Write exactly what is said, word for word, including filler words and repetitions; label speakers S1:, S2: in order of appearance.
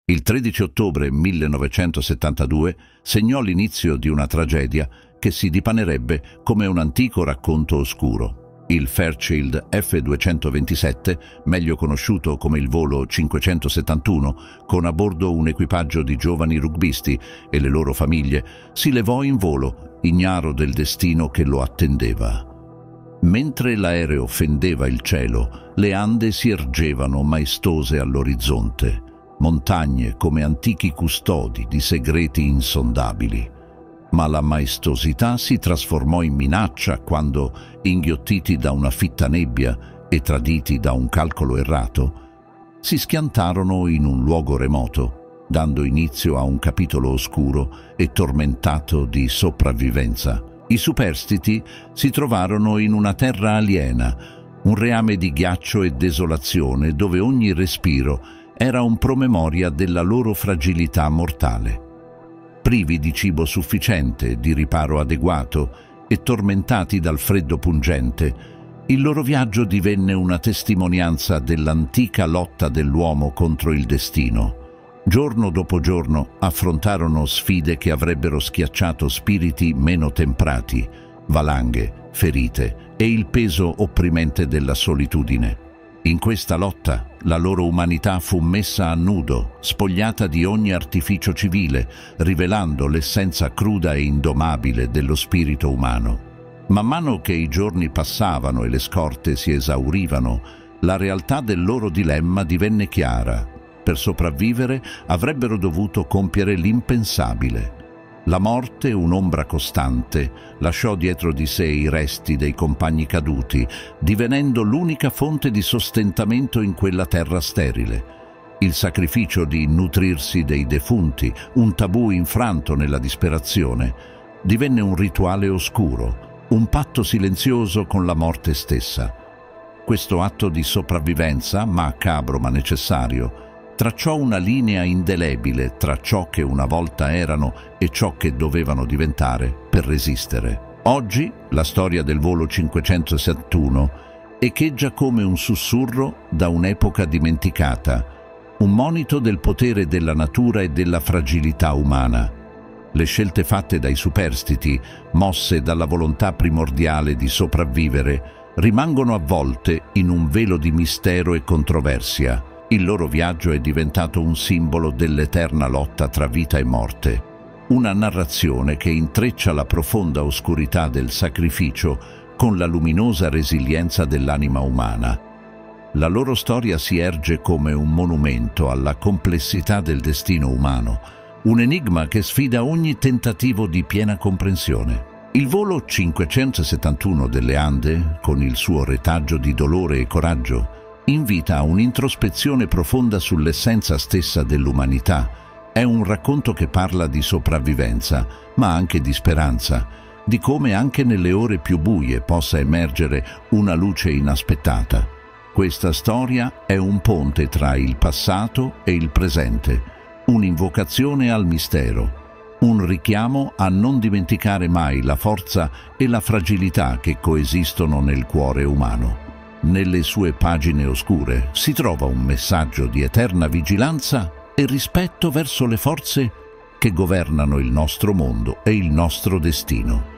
S1: Il tredici ottobre millenovecentosettantadue segnò l'inizio di una tragedia che si dipanerebbe come un antico racconto oscuro. Il Fairchild F duecentoventisette, meglio conosciuto come il volo cinquecentosettantuno, con a bordo un equipaggio di giovani rugbisti e le loro famiglie, si levò in volo, ignaro del destino che lo attendeva. Mentre l'aereo fendeva il cielo, le Ande si ergevano maestose all'orizzonte, montagne come antichi custodi di segreti insondabili. Ma la maestosità si trasformò in minaccia quando, inghiottiti da una fitta nebbia e traditi da un calcolo errato, si schiantarono in un luogo remoto, dando inizio a un capitolo oscuro e tormentato di sopravvivenza. I superstiti si trovarono in una terra aliena, un reame di ghiaccio e desolazione dove ogni respiro era un promemoria della loro fragilità mortale. Privi di cibo sufficiente, di riparo adeguato e tormentati dal freddo pungente, il loro viaggio divenne una testimonianza dell'antica lotta dell'uomo contro il destino. Giorno dopo giorno affrontarono sfide che avrebbero schiacciato spiriti meno temprati, valanghe, ferite e il peso opprimente della solitudine. In questa lotta la loro umanità fu messa a nudo, spogliata di ogni artificio civile, rivelando l'essenza cruda e indomabile dello spirito umano. Man mano che i giorni passavano e le scorte si esaurivano, la realtà del loro dilemma divenne chiara. Per sopravvivere avrebbero dovuto compiere l'impensabile. La morte, un'ombra costante, lasciò dietro di sé i resti dei compagni caduti, divenendo l'unica fonte di sostentamento in quella terra sterile. Il sacrificio di nutrirsi dei defunti, un tabù infranto nella disperazione, divenne un rituale oscuro, un patto silenzioso con la morte stessa. Questo atto di sopravvivenza, macabro ma necessario, tracciò una linea indelebile tra ciò che una volta erano e ciò che dovevano diventare per resistere. Oggi la storia del volo cinquecentosessantuno echeggia come un sussurro da un'epoca dimenticata, un monito del potere della natura e della fragilità umana. Le scelte fatte dai superstiti, mosse dalla volontà primordiale di sopravvivere, rimangono avvolte in un velo di mistero e controversia. Il loro viaggio è diventato un simbolo dell'eterna lotta tra vita e morte, una narrazione che intreccia la profonda oscurità del sacrificio con la luminosa resilienza dell'anima umana. La loro storia si erge come un monumento alla complessità del destino umano, un enigma che sfida ogni tentativo di piena comprensione. Il volo cinquecentosettantuno delle Ande, con il suo retaggio di dolore e coraggio, invita a un'introspezione profonda sull'essenza stessa dell'umanità. È un racconto che parla di sopravvivenza, ma anche di speranza, di come anche nelle ore più buie possa emergere una luce inaspettata. Questa storia è un ponte tra il passato e il presente, un'invocazione al mistero, un richiamo a non dimenticare mai la forza e la fragilità che coesistono nel cuore umano. Nelle sue pagine oscure si trova un messaggio di eterna vigilanza e rispetto verso le forze che governano il nostro mondo e il nostro destino.